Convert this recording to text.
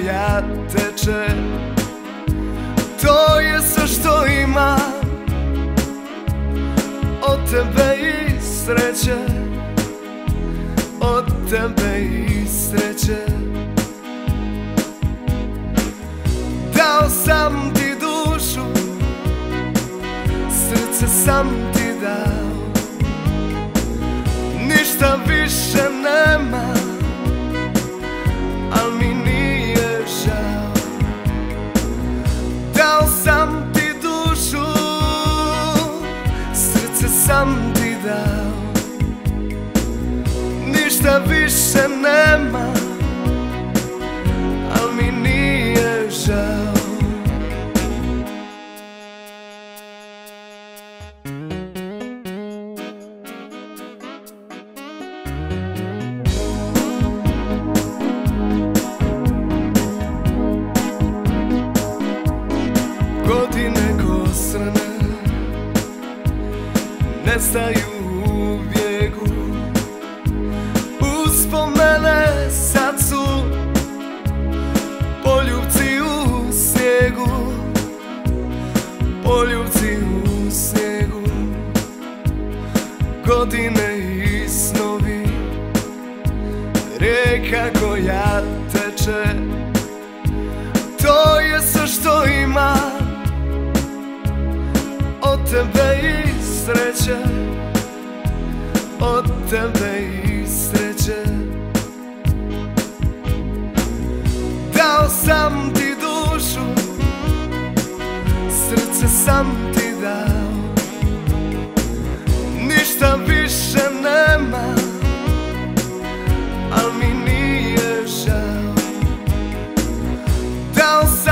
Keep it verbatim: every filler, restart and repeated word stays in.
koja teče. To je sve što ima od tebe i sreće, od tebe i sreće. Dao sam ti dušu, srce sam ti dao, ništa više nema, al mi nije žao. Dao sam ti dušu, srce sam ti dao, ništa više nema, al mi nije žao. Godine ko srne nestaju u bijegu, uspomene sad su poljupci u snijegu, poljupci u snijegu. Godine i snovi, rijeka koja teče. To je sve što ima od tebe i sreće, od tebe i sreće. Dao sam ti dušu, srce sam ti dao, ništa više nema, al mi nije žao. Dao sam